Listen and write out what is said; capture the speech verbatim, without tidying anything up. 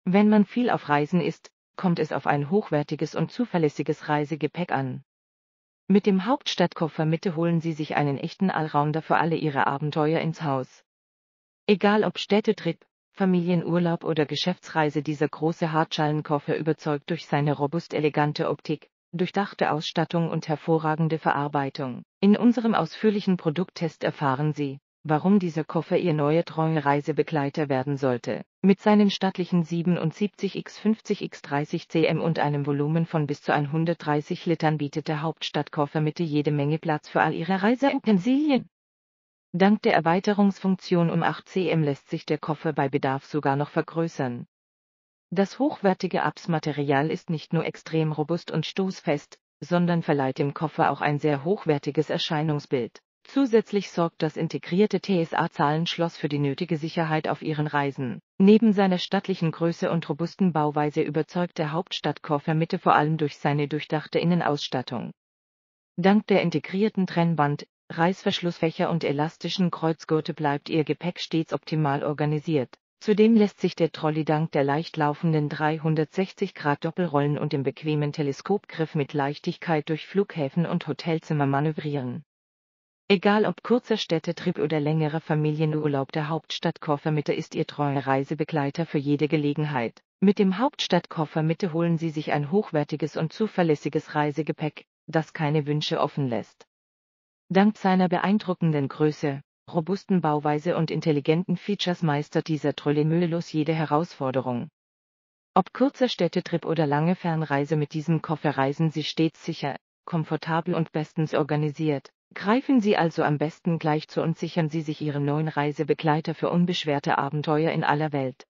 Wenn man viel auf Reisen ist, kommt es auf ein hochwertiges und zuverlässiges Reisegepäck an. Mit dem Hauptstadtkoffer Mitte holen Sie sich einen echten Allrounder für alle Ihre Abenteuer ins Haus. Egal ob Städtetrip, Familienurlaub oder Geschäftsreise, dieser große Hartschalenkoffer überzeugt durch seine robust elegante Optik, durchdachte Ausstattung und hervorragende Verarbeitung. In unserem ausführlichen Produkttest erfahren Sie, warum dieser Koffer Ihr neuer Traumreisebegleiter werden sollte. Mit seinen stattlichen siebenundsiebzig mal fünfzig mal dreißig Zentimeter und einem Volumen von bis zu hundertdreißig Litern bietet der Hauptstadtkoffer Mitte jede Menge Platz für all Ihre Reiseutensilien. Dank der Erweiterungsfunktion um acht Zentimeter lässt sich der Koffer bei Bedarf sogar noch vergrößern. Das hochwertige A B S-Material ist nicht nur extrem robust und stoßfest, sondern verleiht dem Koffer auch ein sehr hochwertiges Erscheinungsbild. Zusätzlich sorgt das integrierte T S A-Zahlenschloss für die nötige Sicherheit auf Ihren Reisen. Neben seiner stattlichen Größe und robusten Bauweise überzeugt der Hauptstadtkoffer Mitte vor allem durch seine durchdachte Innenausstattung. Dank der integrierten Trennwand, Reißverschlussfächer und elastischen Kreuzgurte bleibt Ihr Gepäck stets optimal organisiert. Zudem lässt sich der Trolley dank der leicht laufenden dreihundertsechzig Grad Doppelrollen und dem bequemen Teleskopgriff mit Leichtigkeit durch Flughäfen und Hotelzimmer manövrieren. Egal ob kurzer Städtetrip oder längerer Familienurlaub, der Hauptstadtkoffer Mitte ist Ihr treuer Reisebegleiter für jede Gelegenheit. Mit dem Hauptstadtkoffer Mitte holen Sie sich ein hochwertiges und zuverlässiges Reisegepäck, das keine Wünsche offen lässt. Dank seiner beeindruckenden Größe, robusten Bauweise und intelligenten Features meistert dieser Trolley mühelos jede Herausforderung. Ob kurzer Städtetrip oder lange Fernreise, mit diesem Koffer reisen Sie stets sicher, komfortabel und bestens organisiert. Greifen Sie also am besten gleich zu und sichern Sie sich Ihren neuen Reisebegleiter für unbeschwerte Abenteuer in aller Welt.